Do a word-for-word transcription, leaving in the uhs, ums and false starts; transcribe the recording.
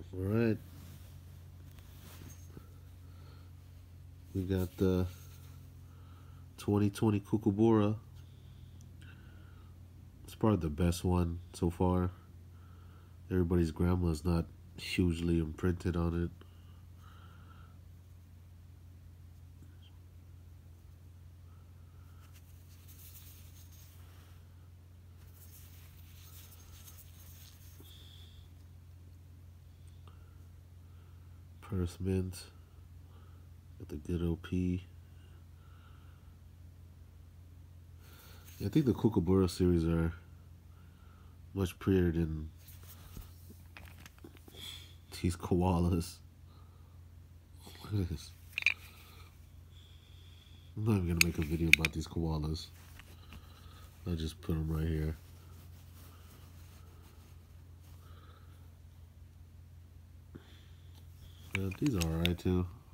All right. We got the twenty twenty Kookaburra. It's probably the best one so far. Everybody's grandma's not hugely imprinted on it. Purse mint. Got the good O P. Yeah, I think the Kookaburra series are much prettier than these koalas. Look at this. I'm not even gonna make a video about these koalas. I'll just put them right here. Uh, these are alright too.